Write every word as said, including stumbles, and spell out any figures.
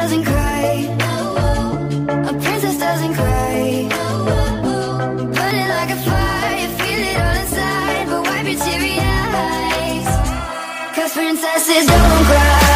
doesn't cry. A princess doesn't cry. Burn it like a fire, feel it all inside, but wipe your teary eyes, 'cause princesses don't cry.